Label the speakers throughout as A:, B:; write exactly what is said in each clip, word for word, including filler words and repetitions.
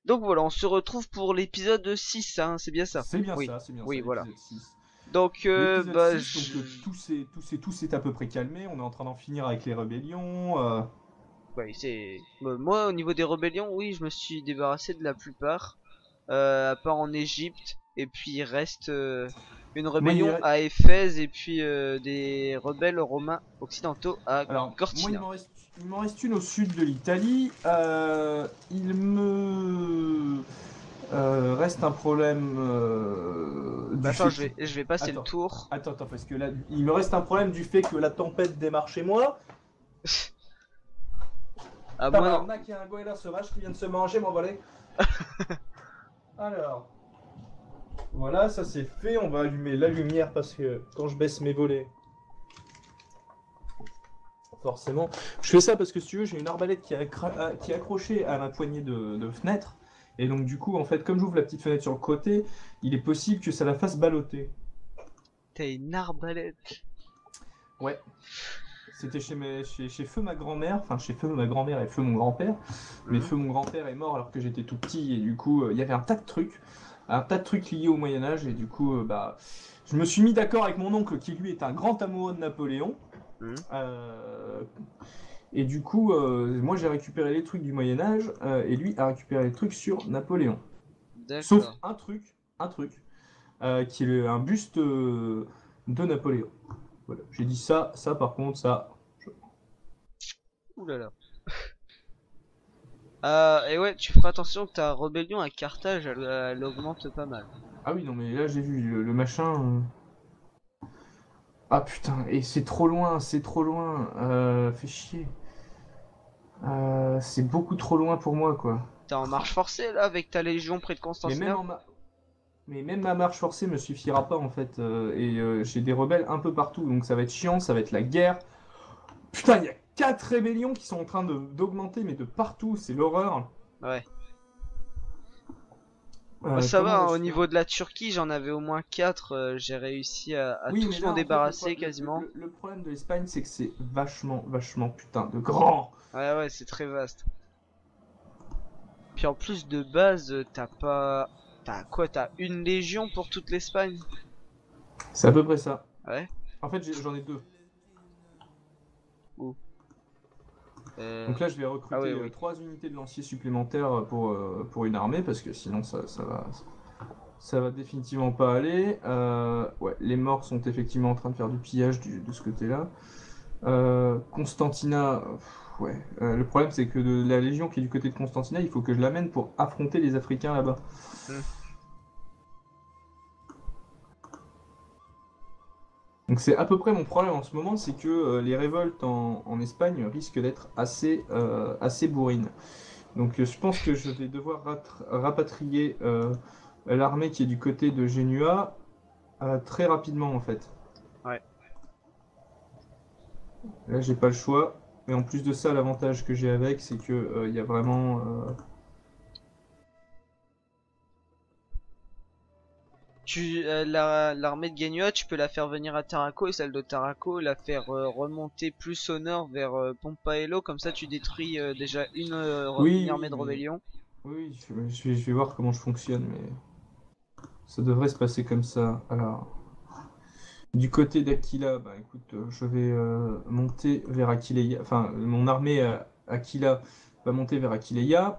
A: Donc voilà, on se retrouve pour l'épisode six, hein, c'est bien ça?
B: C'est bien
A: Oui,
B: ça, c'est bien ça,
A: oui, voilà.
B: l'épisode six.
A: Donc, euh,
B: L'épisode
A: bah,
B: six, donc euh,
A: je...
B: tout s'est tout s'est- tout s'est à peu près calmé, on est en train d'en finir avec les rébellions. euh,
A: ouais, c'est... bah, moi, au niveau des rébellions, oui, je me suis débarrassé de la plupart, euh, à part en Égypte, et puis il reste euh, une
B: Moi, il...
A: rébellion
B: re-
A: à Éphèse, et puis euh, des rebelles romains occidentaux à
B: Alors, moi, il
A: Cortina.
B: m'en reste, il m'en reste une au sud de l'Italie. Euh, il me euh, reste un problème euh,
A: Bah
B: du
A: attends,
B: fait
A: je
B: qu'il...
A: vais, je vais passer le
B: Attends,
A: tour.
B: attends, attends, parce que là, il me reste un problème du fait que la tempête démarre chez moi.
A: Ah, moi non.
B: Tabarnak, il y a un goéland sauvage qui vient de se manger mon volet. Alors, voilà, ça c'est fait. On va allumer la lumière parce que quand je baisse mes volets, forcément. Je fais ça parce que si tu veux, j'ai une arbalète qui est, accra- qui est accrochée à ma poignée de, de fenêtre. Et donc du coup, en fait, comme j'ouvre la petite fenêtre sur le côté, il est possible que ça la fasse balloter.
A: T'as une arbalète.
B: Ouais. C'était chez, mes, chez, chez Feu ma grand-mère, enfin chez Feu ma grand-mère et Feu mon grand-père. Mais
A: Mhm.
B: Feu mon grand-père est mort alors que j'étais tout petit et du coup, euh, il y avait un tas de trucs, un tas de trucs liés au Moyen Âge et du coup, euh, bah, je me suis mis d'accord avec mon oncle qui lui est un grand amoureux de Napoléon.
A: Mhm.
B: Euh, Et du coup, euh, moi j'ai récupéré les trucs du Moyen Âge euh, et lui a récupéré les trucs sur Napoléon. Sauf
A: D'accord.
B: un truc, un truc, euh, qui est le- un buste euh, de Napoléon. Voilà. J'ai dit ça, ça par contre, ça. je-
A: Ouh là là. Euh, et ouais, tu feras attention que ta rébellion à Carthage, elle, elle augmente pas mal.
B: Ah oui, non mais là j'ai vu le, le machin. euh. Ah putain, et c'est trop loin, c'est trop loin. Euh, fait chier. Euh, c'est beaucoup trop loin pour moi quoi.
A: T'es en marche forcée là avec ta légion près de
B: Mais même
A: Constantinople?
B: en ma... Mais même ma marche forcée me suffira pas en fait. euh, et euh, j'ai des rebelles un peu partout, donc ça va être chiant, ça va être la guerre. Putain, il y a quatre rébellions qui sont en train de- d'augmenter, mais de partout, c'est l'horreur.
A: Ouais. Moi
B: Euh,
A: ça
B: comment
A: va, hein, au
B: va-t-il faire?
A: niveau de la Turquie, j'en avais au moins quatre. J'ai réussi à, à
B: Oui, mais
A: tous m'en
B: là, en fait, le,
A: débarrasser
B: pro- le-
A: quasiment.
B: le- le problème de l'Espagne, c'est que c'est vachement, vachement putain de grand.
A: Ouais, ouais, c'est très vaste. Puis en plus de base, euh, t'as pas... T'as quoi? T'as une légion pour toute l'Espagne?
B: C'est à peu près ça.
A: Ouais.
B: En fait, j'ai- j'en ai deux.
A: Où? Euh...
B: Donc là, je vais
A: Ah ouais,
B: recruter euh,
A: oui.
B: trois unités de lanciers supplémentaires pour, euh, pour une armée, parce que sinon, ça, ça va, ça va définitivement pas aller. Euh, ouais, les morts sont effectivement en train de faire du pillage du- de ce côté-là. Euh, Constantina, pff, ouais. Euh, le problème, c'est que de la légion qui est du côté de Constantina, il faut que je l'amène pour affronter les Africains là-bas.
A: Hmm.
B: Donc c'est à peu près mon problème en ce moment, c'est que euh, les révoltes en, en Espagne risquent d'être assez, euh, assez bourrines. Donc euh, je pense que je vais devoir rat- rapatrier euh, l'armée qui est du côté de Genua euh, très rapidement en fait.
A: Ouais.
B: Là, j'ai pas le choix. Mais en plus de ça, l'avantage que j'ai avec, c'est que euh, il y a vraiment euh,
A: Tu, euh, la- l'armée de Genua, tu peux la faire venir à Tarraco et celle de Tarraco, la faire euh, remonter plus au nord vers euh, Pompaello, comme ça tu détruis euh, déjà une, euh, re- une
B: oui,
A: armée
B: oui,
A: de
B: mais
A: rébellion.
B: oui, je vais, je vais- je vais voir comment je fonctionne, mais ça devrait se passer comme ça. Alors, du côté d'Aquila, bah écoute, euh, je vais euh, monter vers Aquileia. Enfin, mon armée euh, Aquila va monter vers Aquileia.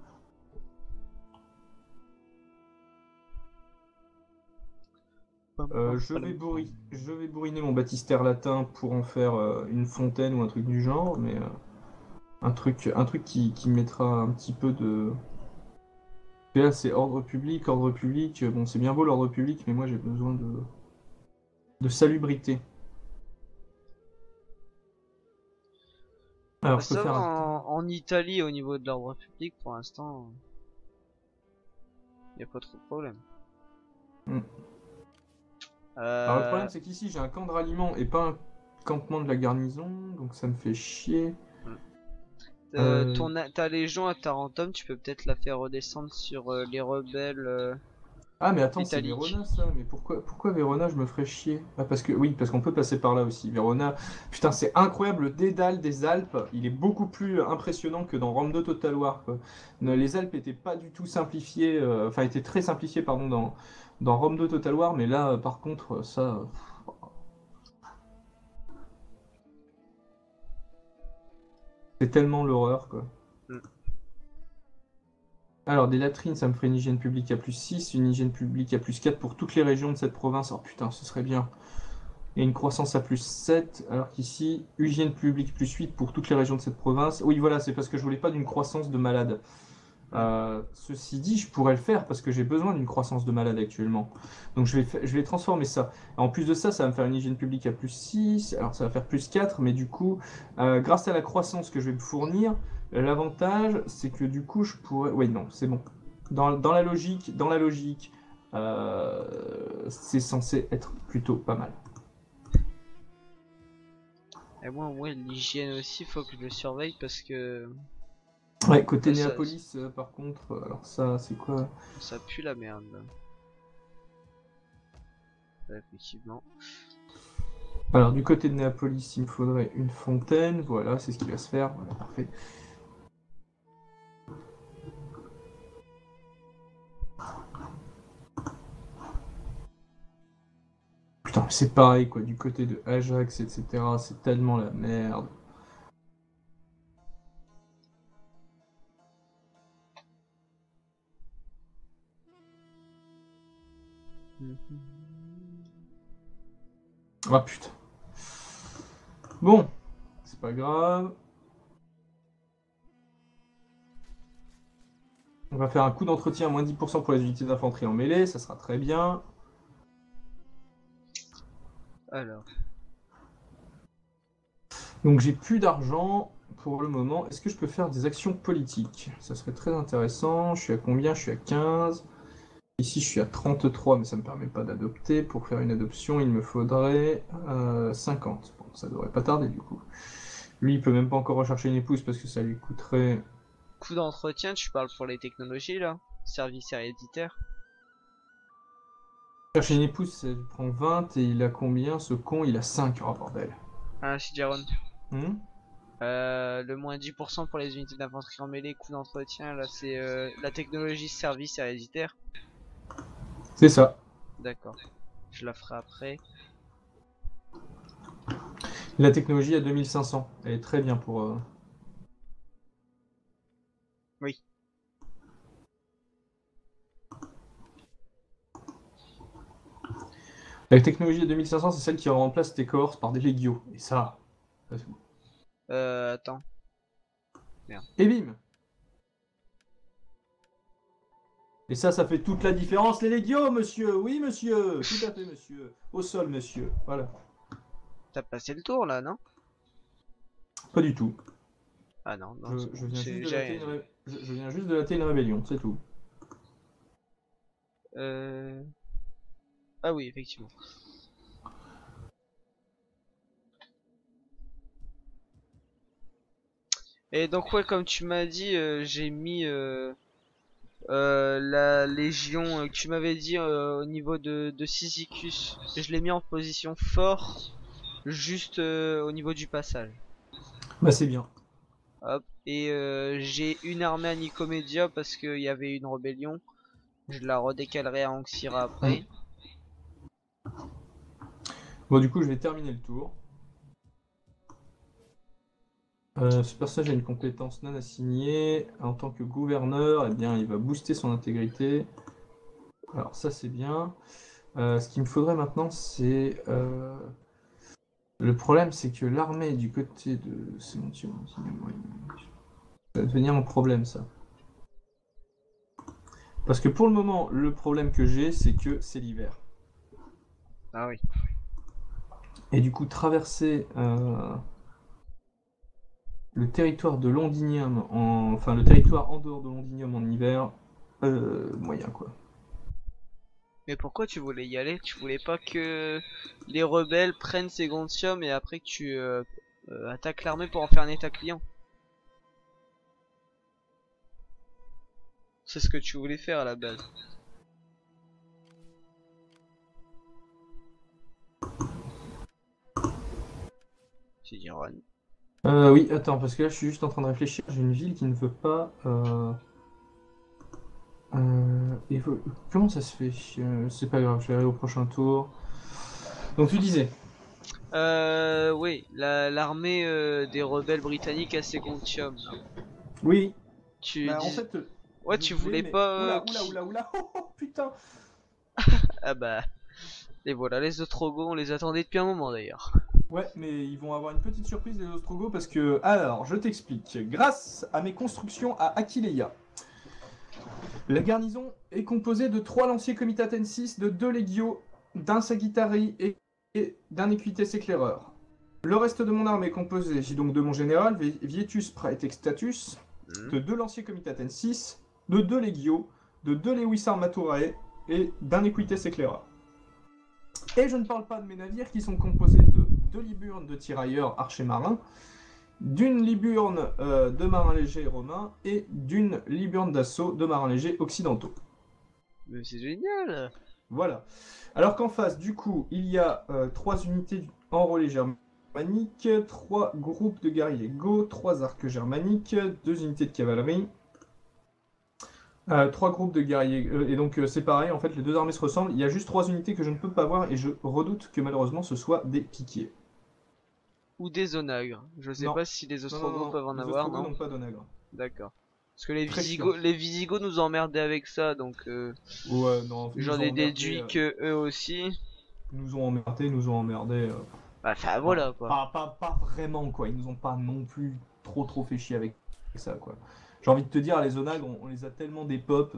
A: Pam,
B: Euh,
A: pam,
B: je vais
A: padam, pam.
B: bourri- je vais bourriner mon baptistère latin pour en faire euh, une fontaine ou un truc du genre, mais euh, un truc, un truc qui, qui mettra un petit peu de. Et là, c'est ordre public, ordre public. euh, Bon, c'est bien beau l'ordre public, mais moi j'ai besoin de, de salubrité. Alors,
A: Bah,
B: je peux
A: ça va
B: faire un.
A: en, en Italie au niveau de l'ordre public pour l'instant, y a pas trop de problème.
B: Hmm. Alors, le
A: Euh,
B: problème, c'est qu'ici, j'ai un camp de ralliement et pas un campement de la garnison, donc ça me fait chier.
A: hmm. Euh,
B: Euh,
A: ton, ta légion à Tarentum, tu peux peut-être la faire redescendre sur euh, les rebelles. euh,
B: Ah mais attends, c'est
A: Italique.
B: Verona ça, mais pourquoi, pourquoi Verona je me ferais chier? Ah parce que oui, parce qu'on peut passer par là aussi. Verona, putain c'est incroyable, le dédale des Alpes, il est beaucoup plus impressionnant que dans Rome deux Total War quoi. Ne- Les Alpes étaient pas du tout simplifiées, euh, enfin étaient très simplifiées pardon dans, dans Rome deux Total War, mais là euh, par contre ça, euh, c'est tellement l'horreur quoi.
A: Hmm.
B: Alors des latrines ça me ferait une hygiène publique à plus six, une hygiène publique à plus quatre pour toutes les régions de cette province. Oh putain ce serait bien. Et une croissance à plus sept, alors qu'ici, hygiène publique plus huit pour toutes les régions de cette province. Oui, voilà, c'est parce que je voulais pas d'une croissance de malade.
A: Hmm.
B: Euh, ceci dit, je pourrais le faire parce que j'ai besoin d'une croissance de malade actuellement. Donc je vais, fa- je vais transformer ça. En plus de ça, ça va me faire une hygiène publique à plus six, alors ça va faire plus quatre, mais du coup, euh, grâce à la croissance que je vais me fournir, l'avantage, c'est que du coup, je pourrais... Oui, non, c'est bon. Dans, dans la logique, dans la logique, euh, c'est censé être plutôt pas mal.
A: Et moi, ouais, l'hygiène aussi, faut que je le surveille parce que
B: Ouais, côté
A: là, ça,
B: Néapolis, euh, par contre, euh, alors ça, c'est quoi?
A: ça pue la merde. Là. Ouais, effectivement.
B: Alors, du côté de Néapolis, il me faudrait une fontaine. Voilà, c'est ce qui va se faire. Voilà, parfait. Putain, c'est pareil, quoi. Du côté de Ajax, et cetera, c'est tellement la merde.
A: Mhm.
B: Ah, putain. Bon, c'est pas grave. On va faire un coup d'entretien à moins dix pour cent pour les unités d'infanterie en mêlée. Ça sera très bien.
A: Alors,
B: Donc, j'ai plus d'argent pour le moment. Est-ce que je peux faire des actions politiques? Ça serait très intéressant. Je suis à combien? Je suis à quinze. Ici, je suis à trente-trois, mais ça ne me permet pas d'adopter. Pour faire une adoption, il me faudrait euh, cinquante. Bon, ça devrait pas tarder du coup. Lui, il peut même pas encore rechercher une épouse parce que ça lui coûterait.
A: coût d'entretien, tu parles pour les technologies là? Service héréditaire?
B: Chercher une épouse, ça lui prend vingt et il a combien ce con? Il a cinq. Oh bordel.
A: Ah, Shigeron.
B: Hmm.
A: Euh, le moins dix pour cent pour les unités d'infanterie en mêlée, coût d'entretien, là c'est euh, la technologie service héréditaire.
B: C'est ça.
A: D'accord. Je la ferai après.
B: La technologie à deux mille cinq cents. Elle est très bien pour. euh,
A: Oui.
B: La technologie à deux mille cinq cents, c'est celle qui remplace tes cohortes par des légios. Et ça. ça, c'est bon.
A: Euh, attends. Merde.
B: Et bim. Et ça, ça fait toute la différence, les légios, monsieur. Oui, monsieur. Tout à fait, monsieur. Au sol, monsieur. Voilà.
A: T'as passé le tour là, non?
B: Pas du tout.
A: Ah non, non,
B: Je,
A: c'est
B: je
A: bon.
B: viens juste
A: J'ai
B: de
A: j'ai
B: latter
A: rien
B: une,
A: dit.
B: ré- je, je viens juste de latter une rébellion, c'est tout.
A: Euh... Ah oui, effectivement. Et donc ouais, comme tu m'as dit, euh, j'ai mis euh, euh, la légion euh, que tu m'avais dit euh, au niveau de, de Sisychus. Je l'ai mis en position fort, juste euh, au niveau du passage.
B: Bah c'est bien.
A: Hop. Et euh, j'ai une armée à Nicomédia parce qu'il y avait une rébellion. Je la redécalerai à Anxira
B: Hmm.
A: après.
B: Bon du coup je vais terminer le tour. Euh, ce personnage a une compétence non assignée. En tant que gouverneur, eh bien il va booster son intégrité. Alors ça c'est bien. Euh, ce qu'il me faudrait maintenant c'est... euh, Le problème c'est que l'armée du côté de... C'est mon Dieu, ça va devenir un problème ça. Parce que pour le moment, le problème que j'ai c'est que c'est l'hiver.
A: Ah oui.
B: Et du coup traverser... euh, le territoire de Londinium, en... enfin le territoire en dehors de Londinium en hiver, euh, moyen quoi.
A: Mais pourquoi tu voulais y aller? Tu voulais pas que les rebelles prennent Segontium et après que tu euh, euh, attaques l'armée pour en faire un état client? C'est ce que tu voulais faire à la base. C'est dit run.
B: Euh, oui, attends, parce que là je suis juste en train de réfléchir. J'ai une ville qui ne veut pas. Euh... Euh... évo- Comment ça se fait? Euh, C'est pas grave, je vais aller au prochain tour. Donc tu disais.
A: Euh, oui, la- l'armée euh, des rebelles britanniques à Segontium, là.
B: Oui.
A: Tu
B: Bah en
A: dis...
B: fait, euh,
A: Ouais,
B: je
A: tu
B: voulais,
A: voulais
B: mais.
A: pas... euh,
B: Oula, oula,
A: qui...
B: oula, oula. Oh, oh, putain.
A: Ah bah... Et voilà, les Ostrogoths, on les attendait depuis un moment d'ailleurs.
B: Ouais, mais ils vont avoir une petite surprise les Ostrogoths parce que. Alors, je t'explique. Grâce à mes constructions à Aquileia, la garnison est composée de trois lanciers comitatensis, de deux légios, d'un Sagittari et, et d'un Equites éclaireur. Le reste de mon armée est composé donc de mon général Vietus Praetextatus,
A: Hmm.
B: de deux lanciers comitatensis, de deux légios, de deux Lewis Armaturae et d'un Equites éclaireur. Et je ne parle pas de mes navires qui sont composés de deux liburnes de tirailleurs archers marins, d'une liburne euh, de marins légers romains et d'une liburne d'assaut de marins légers occidentaux.
A: Mais c'est génial.
B: Voilà. Alors qu'en face, du coup, il y a euh, trois unités en relais germaniques, trois groupes de guerriers go, trois arcs germaniques, deux unités de cavalerie, euh, trois groupes de guerriers. Euh, et donc euh, c'est pareil, en fait, les deux armées se ressemblent. Il y a juste trois unités que je ne peux pas voir et je redoute que malheureusement ce soit des piquiers.
A: Ou des onagres. Je sais
B: Non,
A: pas si les
B: non, non, non,
A: Ostrogoths
B: non.
A: peuvent en
B: Les
A: avoir,
B: Ostrogoths
A: non?
B: n'ont pas d'onagre.
A: D'accord. Parce que les
B: Très chiant.
A: Visigoths, les Visigoths nous emmerdaient avec ça, donc euh,
B: Ouais, non, ils
A: j'en
B: nous ont
A: ai
B: emmerdé.
A: déduit
B: euh,
A: que eux aussi.
B: Ils nous ont emmerdé, ils nous ont emmerdé. euh,
A: Enfin
B: Enfin,
A: voilà quoi.
B: pas, pas, pas vraiment, quoi. Ils nous ont pas non plus trop trop fait chier avec ça, quoi. J'ai envie de te dire, les onagres, on, on les a tellement des pop.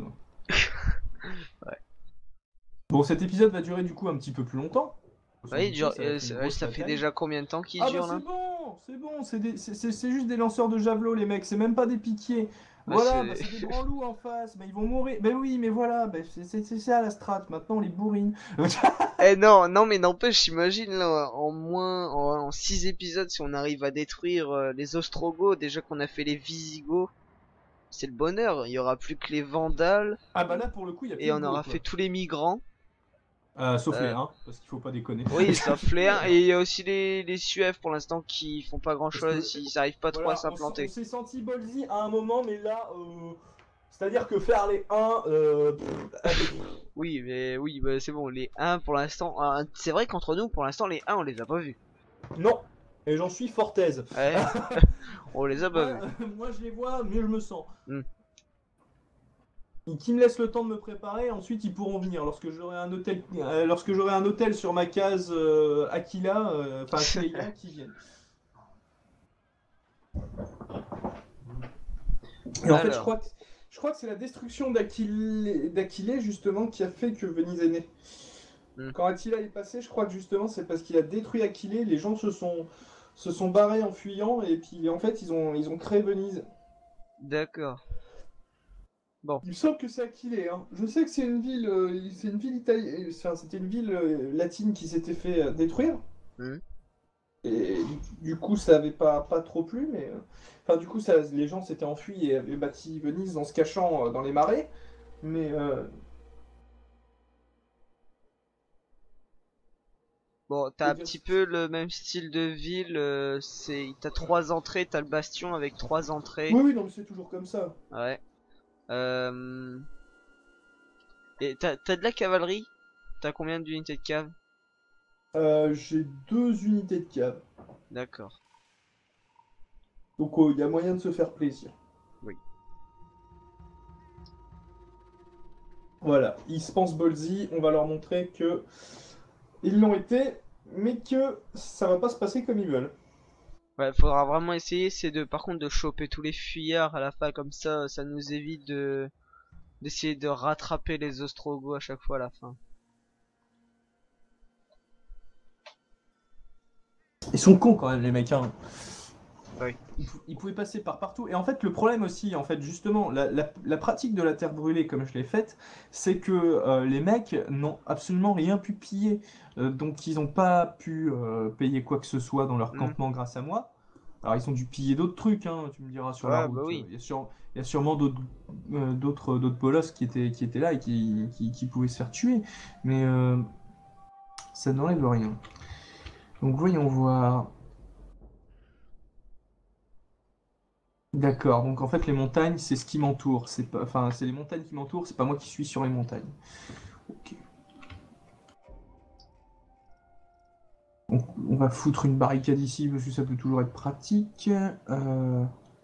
A: Ouais.
B: Bon, cet épisode va durer du coup un petit peu plus longtemps. Faut se
A: Ouais, il
B: douter,
A: dure-
B: ça va
A: euh,
B: être une
A: c'est- ouais,
B: grosse
A: ça fait
B: bataille.
A: déjà combien de temps qu'il
B: Ah bah
A: dure là?
B: c'est bon, c'est bon, c'est des- c'est- c'est- c'est juste des lanceurs de javelot, les mecs, c'est même pas des piquiers.
A: Ouais,
B: Voilà, bah
A: c'est...
B: c'est des branlous en face, bah ils vont mourir. Bah oui, mais voilà, bah, c'est c'est- c'est ça la strat, maintenant on les bourrine.
A: Eh non, non mais n'empêche, j'imagine là, en moins, en, en six épisodes, si on arrive à détruire euh, les Ostrogoths, déjà qu'on a fait les Visigoths, c'est le bonheur. Il y aura plus que les Vandales
B: Ah bah là pour le coup, il y a plus
A: et
B: de
A: on
B: go,
A: aura fait
B: quoi.
A: tous les migrants.
B: Euh, sauf les
A: Euh,
B: uns, parce qu'il faut pas déconner.
A: oui, sauf les uns. Et il y a aussi les, les Suèves pour l'instant qui font pas grand
B: Parce que,
A: chose, ils arrivent pas trop à
B: voilà, on, s- on
A: s'implanter.
B: s'est senti ballsy à un moment, mais là, euh, c'est-à-dire que faire les un, euh, pff,
A: Oui, mais oui, bah, c'est bon, les uns pour l'instant, ah, c'est vrai qu'entre nous, pour l'instant, les uns on les a pas vus.
B: non, et j'en suis fort aise.
A: Ouais, on les a pas
B: moi,
A: vus.
B: euh, moi, je les vois, mieux je me sens.
A: Hmm.
B: Et qui me laissent le temps de me préparer, ensuite ils pourront venir. Lorsque j'aurai un hôtel, euh, lorsque j'aurai un hôtel sur ma case euh, Aquila, euh, enfin Aquileia, qui viennent. Et en fait, je
A: Alors,
B: crois que, je crois que c'est la destruction d'Aquilée, d'Aquilée, justement, qui a fait que Venise est née.
A: hmm,
B: Quand Attila est passé, je crois que justement c'est parce qu'il a détruit Aquilée, les gens se sont, se sont barrés en fuyant et puis en fait ils ont, ils ont créé Venise.
A: d'accord. Bon,
B: Il me semble que c'est Aquilée, hein. Je sais que c'est une ville, euh, c'est une ville italienne, enfin c'était une ville euh, latine qui s'était fait euh, détruire
A: hmm.
B: et du coup ça avait pas, pas trop plu, mais euh, enfin du coup ça, les gens s'étaient enfuis et avaient bâti Venise en se cachant euh, dans les marais, mais euh,
A: Bon, t'as un
B: c'est-à-dire-
A: petit peu le même style de ville, euh, c'est, t'as trois entrées, t'as le bastion avec trois entrées.
B: oui oui non mais c'est toujours comme ça.
A: Ouais. Euh... Et t'as, t'as de la cavalerie? T'as combien d'unités de cave?
B: Euh, j'ai deux unités de cave.
A: D'accord.
B: Donc il euh, y a moyen de se faire plaisir.
A: Oui.
B: Voilà, ils se pensent ballsy, on va leur montrer que ils l'ont été, mais que ça va pas se passer comme ils veulent.
A: Ouais, faudra vraiment essayer, c'est de, par contre, de choper tous les fuyards à la fin, comme ça, ça nous évite de, d'essayer de rattraper les Ostrogoths à chaque fois à la fin.
B: Ils sont cons quand même les mecs, hein.
A: Oui.
B: Ils, pou- ils pouvaient passer par partout. Et en fait, le problème aussi, en fait, justement, la, la- la pratique de la terre brûlée, comme je l'ai faite, c'est que euh, les mecs n'ont absolument rien pu piller. Euh, donc, ils n'ont pas pu euh, payer quoi que ce soit dans leur
A: Hmm.
B: campement grâce à moi. Alors, ils ont dû piller d'autres trucs, hein, tu me diras, sur la
A: Ouais, bah
B: route.
A: oui.
B: Il y a, sûr- il y a sûrement d'autres euh, d'autres d'autres bolosses qui étaient, qui étaient là et qui, qui, qui pouvaient se faire tuer. Mais euh, ça n'enlève rien. Donc, voyons voir. D'accord, donc en fait les montagnes c'est ce qui m'entoure, c'est pas, enfin c'est les montagnes qui m'entourent, c'est pas moi qui suis sur les montagnes. Ok. Donc, on va foutre une barricade ici parce que ça peut toujours être pratique. Euh...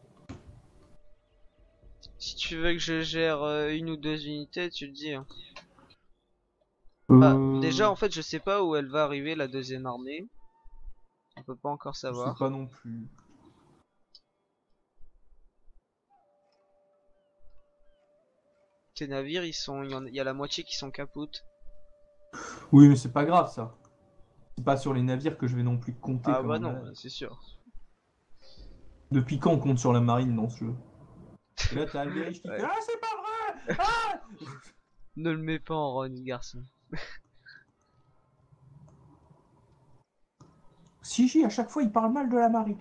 A: Si tu veux que je gère euh, une ou deux unités, tu le dis. Hein. Bah,
B: Euh...
A: déjà, en fait, je sais pas où elle va arriver, la deuxième armée. On peut pas encore
B: Je sais
A: savoir.
B: pas non plus.
A: Tes navires, ils sont, il y, en- il y a la moitié qui sont capoutes.
B: Oui, mais c'est pas grave ça. C'est pas sur les navires que je vais non plus compter
A: Ah
B: comme
A: bah
B: un
A: non,
B: malade.
A: c'est sûr.
B: Depuis quand on compte sur la marine dans ce jeu? Et là, t'as Alberic qui fait
A: Ouais.
B: ah, c'est pas vrai! Ah!
A: Ne le mets pas en run, garçon.
B: Si, si, à chaque fois, il parle mal de la marine.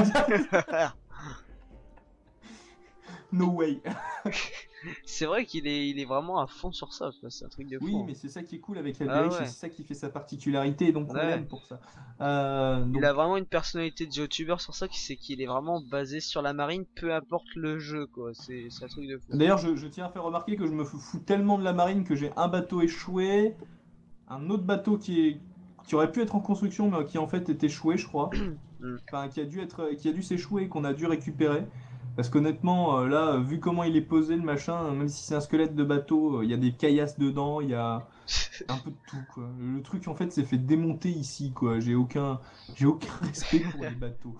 B: No way.
A: C'est vrai qu'il est, il est vraiment à fond sur ça, quoi. C'est un truc de
B: Oui,
A: fou.
B: mais
A: Hein.
B: c'est ça qui est cool avec
A: Ah
B: Alberic et
A: ouais,
B: c'est ça qui fait sa particularité et donc on
A: ouais.
B: l'aime pour ça. Euh,
A: Il
B: donc,
A: a vraiment une personnalité de youtubeur sur ça, qui c'est qu'il est vraiment basé sur la marine, peu importe le jeu, quoi. C'est c'est un truc de fou.
B: d'ailleurs, je, je tiens à faire remarquer que je me fous fous tellement de la marine que j'ai un bateau échoué, un autre bateau qui est qui aurait pu être en construction mais qui en fait est échoué, je crois.
A: Hmm.
B: Enfin, qui a dû être, qui a dû s'échouer et qu'on a dû récupérer. Parce qu'honnêtement, euh, là, vu comment il est posé le machin, même si c'est un squelette de bateau, euh, il y a des caillasses dedans, il y a un peu de tout, quoi. Le truc en fait s'est fait démonter ici, quoi. J'ai aucun, j'ai aucun respect pour les bateaux.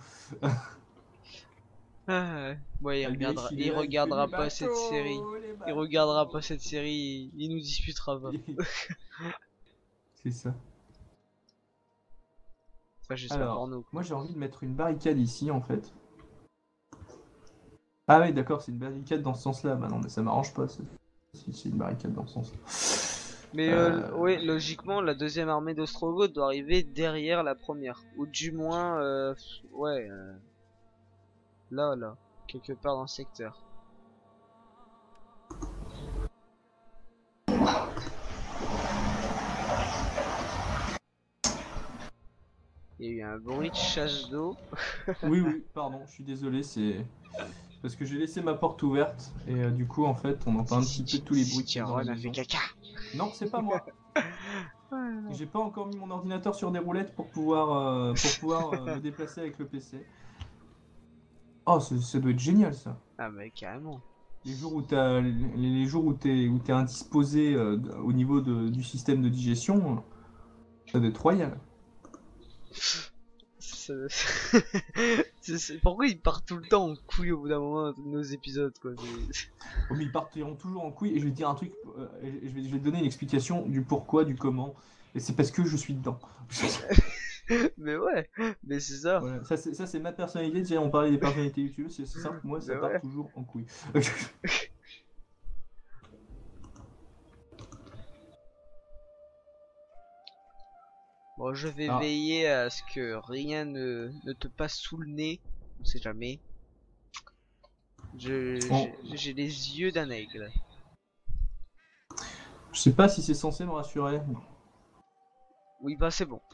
A: Ah ouais. Ouais, il
B: Albéric,
A: regardera,
B: il est
A: il
B: là, il fait les
A: regardera pas cette série.
B: bateaux, les
A: Il regardera pas
B: bateaux.
A: cette série, il, il nous disputera pas.
B: C'est ça.
A: Enfin, j'espère pour
B: Alors,
A: nous,
B: moi
A: quoi.
B: j'ai envie de mettre une barricade ici en fait. Ah oui, d'accord, c'est une barricade dans ce sens-là. Bah non, mais ça m'arrange pas. ça. Si c'est une barricade dans ce sens.
A: Mais euh,
B: Euh,
A: ouais, logiquement, la deuxième armée d'Ostrogoth doit arriver derrière la première. Ou du moins, euh, ouais, euh, là, là, quelque part dans le secteur. Il y a eu un bruit de chasse d'eau.
B: Oui, oui, pardon, je suis désolé, c'est parce que j'ai laissé ma porte ouverte et euh, du coup, en fait, on entend un
A: Si,
B: petit peu
A: si,
B: tous les bruits
A: si
B: qu'il y a dans la
A: Tyrone a fait
B: maison.
A: caca.
B: Non, c'est pas moi. J'ai pas encore mis mon ordinateur sur des roulettes pour pouvoir, euh, pour pouvoir euh, me déplacer avec le P C. Oh, ça, ça doit être génial ça.
A: Ah bah carrément.
B: Les jours où t'as, les, les jours où t'es, où t'es indisposé euh, d- au niveau de- du système de digestion, euh, ça doit être royal.
A: C'est- c'est- c'est- Pourquoi ils partent tout le temps en couille au bout d'un moment de nos épisodes, quoi. c'est-
B: Oh, mais ils partiront toujours en couille et je vais te dire un truc, euh, et je vais, je vais te donner une explication du pourquoi, du comment. Et c'est parce que je suis dedans.
A: Mais ouais, mais c'est ça.
B: Voilà, ça c'est ça, c'est ma personnalité. Déjà, on parlait des personnalités YouTube, c'est c'est simple, moi ça
A: Mais
B: part
A: ouais.
B: toujours en couille.
A: Bon, je vais
B: Ah,
A: veiller à ce que rien ne, ne te passe sous le nez. On sait jamais. Je,
B: bon,
A: j'ai j'ai les yeux d'un aigle.
B: je sais pas si c'est censé me rassurer.
A: Oui, bah c'est bon.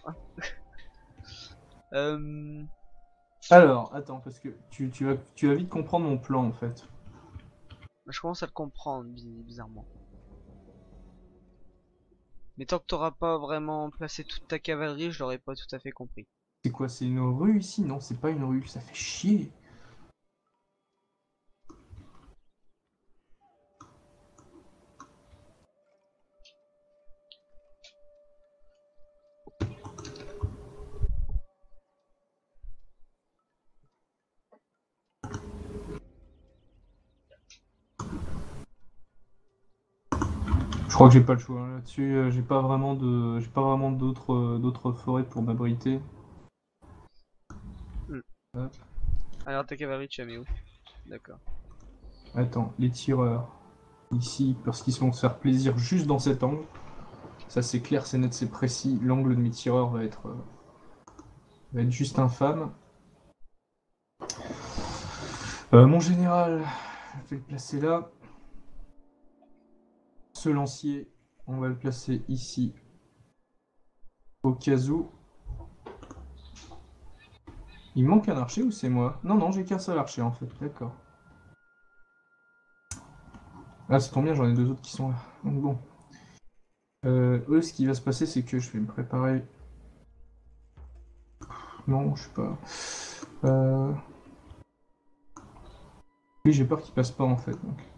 A: Euh,
B: Alors, attends, parce que tu, tu vas, tu vas vite comprendre mon plan en fait.
A: je commence à le comprendre, bi- bizarrement. Mais tant que t'auras pas vraiment placé toute ta cavalerie, je l'aurais pas tout à fait compris.
B: C'est quoi, c'est une rue ici? Non, c'est pas une rue, ça fait chier. Je crois que j'ai pas le choix hein, là-dessus. euh, J'ai pas vraiment de, j'ai pas vraiment d'autres, euh, d'autres forêts pour m'abriter.
A: Hmm.
B: Hop.
A: Alors ta cavalerie, tu as mis où? D'accord.
B: Attends, les tireurs ici parce qu'ils vont se faire plaisir juste dans cet angle. Ça c'est clair, c'est net, c'est précis. L'angle de mes tireurs va être, euh, va être juste infâme. Euh, mon général, je vais le placer là. Ce lancier, on va le placer ici au cas où. Il me manque un archer ou c'est moi? Non, non, j'ai qu'un seul archer en fait, d'accord. Ah, ça tombe bien, j'en ai deux autres qui sont là. Donc bon. Euh, eux, ce qui va se passer, c'est que je vais me préparer. Non, je sais pas. Euh... Oui, j'ai peur qu'ils passent pas en fait. Donc.